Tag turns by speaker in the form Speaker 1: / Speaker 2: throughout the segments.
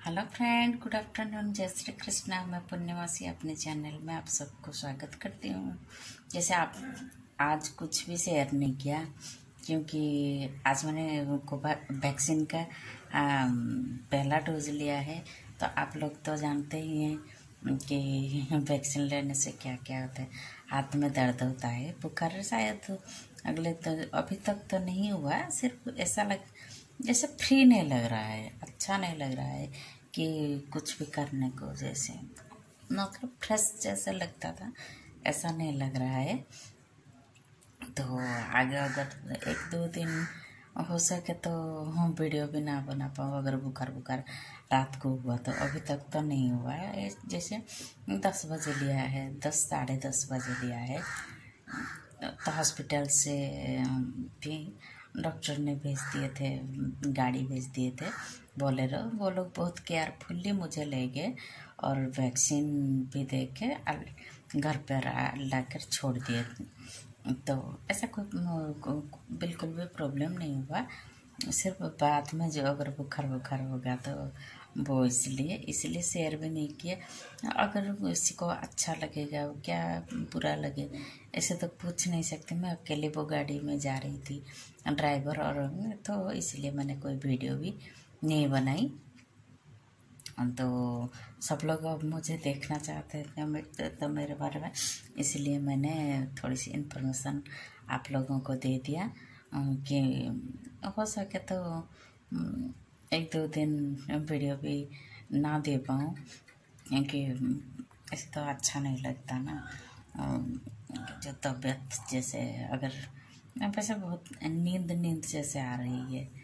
Speaker 1: Hello friend, good afternoon. जय श्री कृष्णा। मैं पुण्यवासी अपने चैनल में आप सबको स्वागत करती हूँ। जैसे आप आज कुछ भी शेयर नहीं किया क्योंकि आज मैंने वैक्सीन का पहला डोज लिया है। तो आप लोग तो जानते ही हैं कि वैक्सीन लेने से क्या क्या होता है। हाथ में दर्द होता है, बुखार शायद अगले तो अभी तक तो नहीं हुआ। सिर्फ ऐसा जैसे फ्री नहीं लग रहा है, अच्छा नहीं लग रहा है कि कुछ भी करने को जैसे मतलब फ्रेश जैसे लगता था, ऐसा नहीं लग रहा है। तो आगे अगर एक दो दिन हो सके तो हम वीडियो भी ना बना पाऊँ। अगर बुखार रात को हुआ तो अभी तक तो नहीं हुआ है। जैसे 10 बजे लिया है, 10 साढ़े 10 बजे लिया है। तो हॉस्पिटल से भी डॉक्टर ने भेज दिए थे, गाड़ी भेज दिए थे बोलेरो। वो लोग बहुत केयरफुली मुझे ले गए और वैक्सीन भी दे के घर पर लाकर छोड़ दिए। तो ऐसा कोई बिल्कुल भी प्रॉब्लम नहीं हुआ। सिर्फ बाद में जो अगर बुखार होगा तो वो इसलिए शेयर भी नहीं किए। अगर किसी को अच्छा लगेगा, क्या बुरा लगे, ऐसे तो पूछ नहीं सकती। मैं अकेले वो गाड़ी में जा रही थी, ड्राइवर और तो इसलिए मैंने कोई वीडियो भी नहीं बनाई। तो सब लोग अब मुझे देखना चाहते थे तो मेरे बारे में, इसलिए मैंने थोड़ी सी इन्फॉर्मेशन आप लोगों को दे दिया कि हो सके तो एक दो दिन वीडियो भी ना दे पाऊँ क्योंकि ऐसे तो अच्छा नहीं लगता ना। जो तबीयत जैसे अगर वैसे बहुत नींद जैसे आ रही है,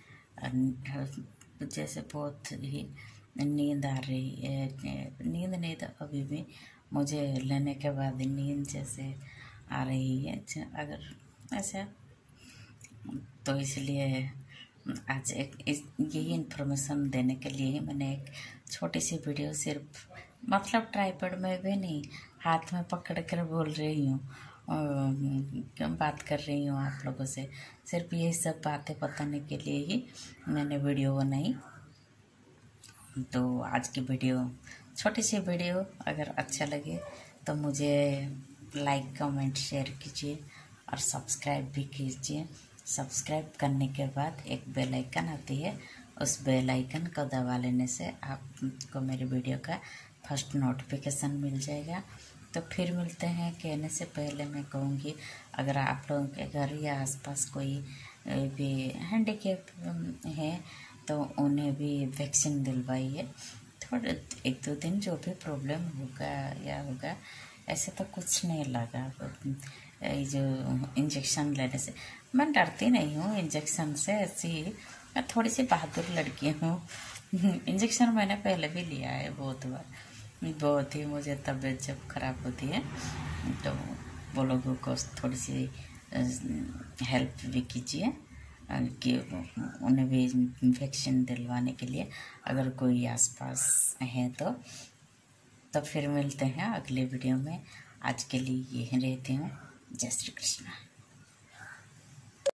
Speaker 1: जैसे बहुत ही नींद आ रही है। नींद नहीं तो अभी भी मुझे लेने के बाद नींद जैसे आ रही है। अगर ऐसा तो इसलिए आज यही इन्फॉर्मेशन देने के लिए ही मैंने एक छोटी सी वीडियो, सिर्फ मतलब ट्राइपॉड में भी नहीं, हाथ में पकड़ कर बोल रही हूँ, क्यों बात कर रही हूँ आप लोगों से। सिर्फ यही सब बातें बताने के लिए ही मैंने वीडियो बनाई। तो आज की वीडियो, छोटी सी वीडियो, अगर अच्छा लगे तो मुझे लाइक कमेंट शेयर कीजिए और सब्सक्राइब भी कीजिए। सब्सक्राइब करने के बाद एक बेल आइकन आती है, उस बेल आइकन को दबा लेने से आपको मेरे वीडियो का फर्स्ट नोटिफिकेशन मिल जाएगा। तो फिर मिलते हैं। कहने से पहले मैं कहूँगी, अगर आप लोगों के घर या आसपास कोई भी हैंडीकैप है तो उन्हें भी वैक्सीन दिलवाइए। थोड़े एक दो दिन जो भी प्रॉब्लम होगा, ऐसे तो कुछ नहीं लगा। ये जो इंजेक्शन लेने से मैं डरती नहीं हूँ इंजेक्शन से, ऐसी मैं थोड़ी सी बहादुर लड़की हूँ। इंजेक्शन मैंने पहले भी लिया है बहुत बार। बहुत ही मुझे तबीयत जब खराब होती है तो वो लोगों को थोड़ी सी हेल्प भी कीजिए कि उन्हें भी वैक्सीन दिलवाने के लिए, अगर कोई आसपास है तो फिर मिलते हैं अगले वीडियो में। आज के लिए यही रहती हूँ। जय श्री कृष्णा।